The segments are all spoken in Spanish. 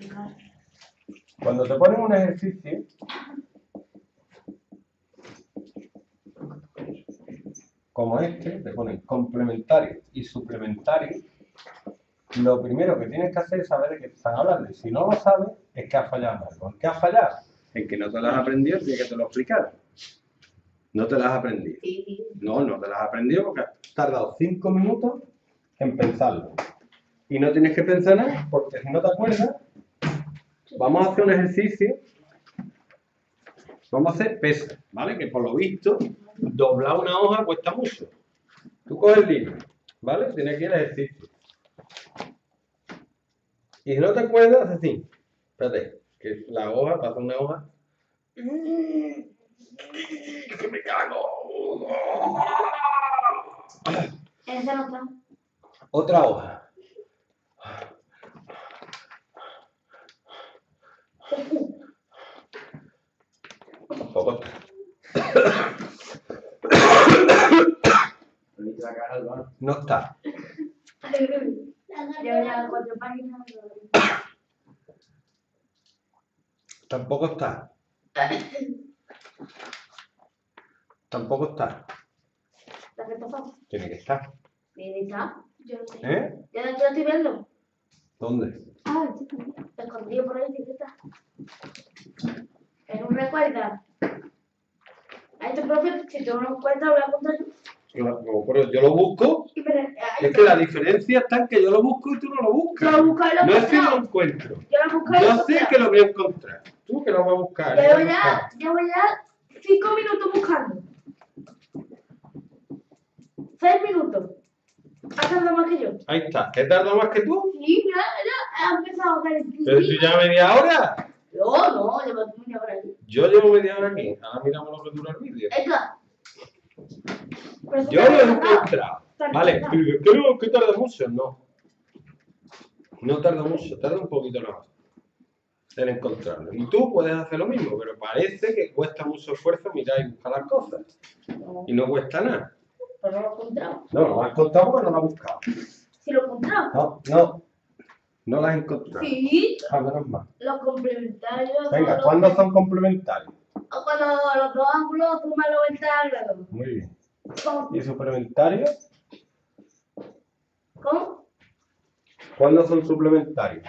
Cuando te ponen un ejercicio, como este, te ponen complementario y suplementario, lo primero que tienes que hacer es saber de qué te están hablando. Y si no lo sabes, es que has fallado en algo. ¿En qué has fallado? En que no te lo has aprendido, tiene que te lo explicar. No te lo has aprendido. No te lo has aprendido porque has tardado 5 minutos en pensarlo. Y no tienes que pensar nada, porque si no te acuerdas, vamos a hacer un ejercicio. Vamos a hacer pesas, ¿vale? Que por lo visto, doblar una hoja cuesta mucho. Tú coges el libro, ¿vale? Tienes que ir al ejercicio. Y si no te acuerdas, así. Espérate, que la hoja, pasa una hoja. ¡Que me cago! Esa no está. Otra hoja. Tampoco está. No está. Ya 4 páginas. Tampoco está. Tampoco está. ¿La que pasó? Tiene que estar. ¿Dónde está? Yo no sé. ¿Eh? Yo no estoy viendo. ¿Dónde? Ah, escondido por ahí, chiquita. ¿No recuerdas? A este profe, si tú no lo encuentras, lo voy a contar yo. No, pero yo lo busco. Es que la diferencia está en que yo lo busco y tú no lo buscas. Yo lo busco y lo No es que encuentro. lo encuentro. Yo lo busco y lo Yo sé encuentro. que lo voy a encontrar. Tú que lo vas a buscar. Llevo ya 5 minutos buscando. 6 minutos. ¿Has tardado más que yo? Ahí está. ¿Te tardo más que tú? Sí, ya ha empezado a caer el ¿Pero tú ya media hora? No, llevo media hora aquí. Yo llevo media hora aquí. Ahora miramos lo que dura el vídeo. Venga. Yo lo he encontrado. Vale, creo que tarda mucho. No. No tarda mucho. Tarda un poquito nada más en encontrarlo. Y tú puedes hacer lo mismo, pero parece que cuesta mucho esfuerzo mirar y buscar las cosas. Y no cuesta nada. Pero no lo he encontrado. No, lo has encontrado porque no lo has buscado. ¿Sí lo he encontrado? No las has encontrado. Sí. Ah, menos mal. Los complementarios. Venga, ¿cuándo son complementarios? Cuando los dos ángulos suman 90 grados. Muy bien. ¿Cómo? ¿Y suplementarios? ¿Cómo? ¿Cuándo son suplementarios?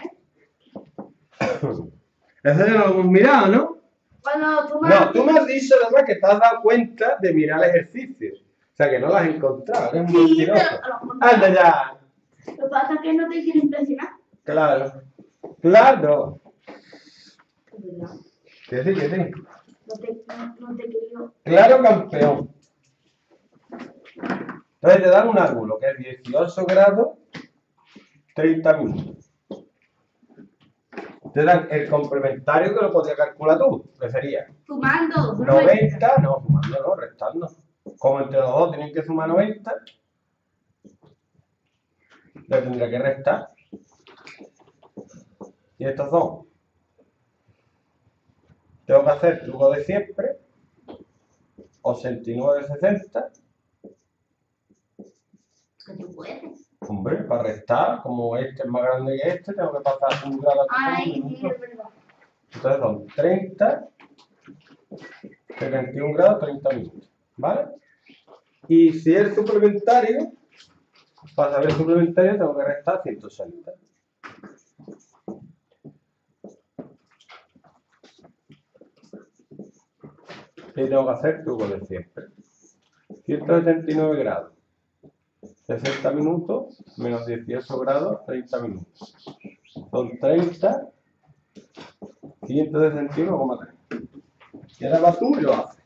Eso ya lo hemos mirado, ¿no? Cuando suman... No, tú me has dicho además que te has dado cuenta de mirar ejercicios. O sea, que no las has encontrado. Eres un Sí, mentiroso. pero los encontré. ¡Anda ya! Lo que pasa es que no te quiero impresionar. Claro. Claro. Es verdad. Que sí, que sí. No te quería... Claro, campeón. Entonces te dan un ángulo que es 18 grados, 30 minutos. Te dan el complementario que lo podías calcular tú, que sería Sumando. 90, no, sumando no, restando. Como entre los dos tienen que sumar 90, le tendría que restar. Y estos son. Tengo que hacer truco de siempre, 89,60. Que tú puedes. Hombre, para restar, como este es más grande que este, tengo que pasar un grado aquí. Ay, sí, es verdad. Entonces son 30, 71 grados, 30 minutos, ¿vale? Y si es suplementario, para saber el suplementario tengo que restar 160. Y tengo que hacer truco de siempre. 179 grados, 60 minutos, menos 18 grados, 30 minutos. Son 30, 161,3. Y ahora va tú y lo haces.